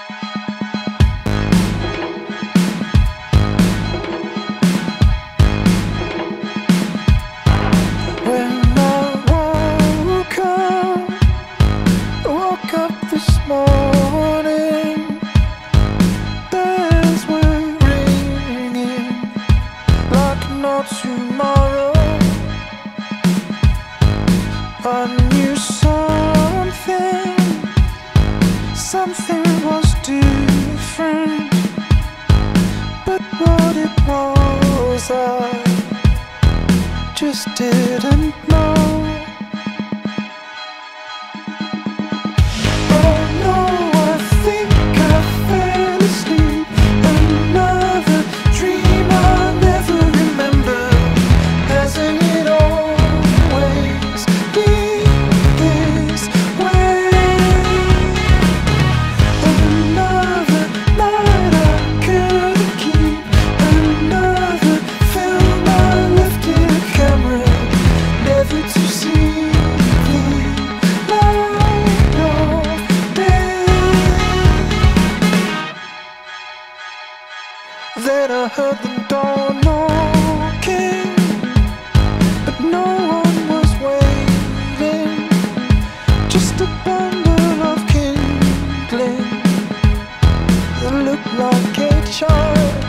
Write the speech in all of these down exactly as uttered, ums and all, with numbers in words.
Tomorrow I knew something, something was different, but what it was I just didn't know. Oh no, I think I fell asleep. Another dream I'll never remember. Hasn't it always been this way? Another night I couldn't keep. Another film I left in a camera, never to see the light of day. Then I heard the door knocking, but no one was waiting. Just a bundle of kindling that looked like a child.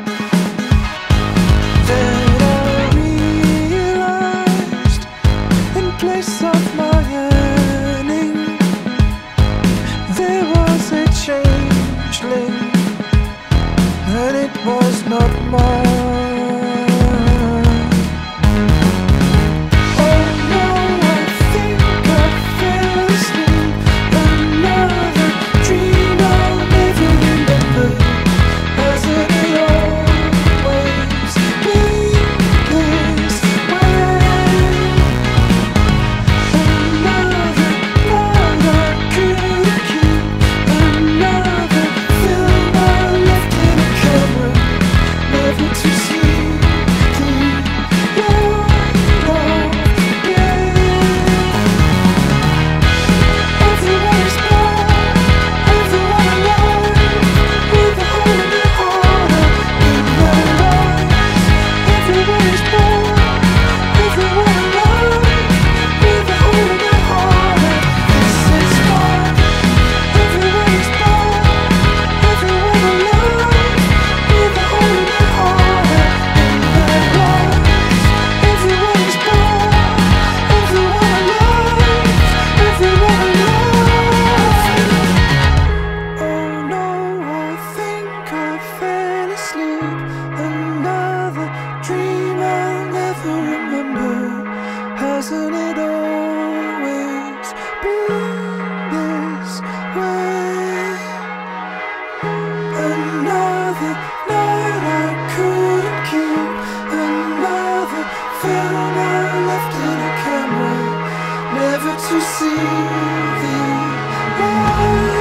Then I realized, in place of my yearning, there was a changeling, and it was not mine. Oh no, I think I fell asleep. Another dream I'll never remember. Hasn't it always been this way? Another night I couldn't keep. Another film I left in a camera, never to see the light of day. Everyone is born, everyone alive, with a hole in their heart in their eyes. Everyone is born, everyone alive, with a hole in their heart. This is mine. Everyone is born, everyone alive, with a hole in their heart in their eyes. Everyone is born, everyone alive, everyone alive. Oh no, I think I fell asleep. Another dream I'll never remember. Hasn't it always been this way? Another night I couldn't keep. Another film I left in a camera, never to see the light.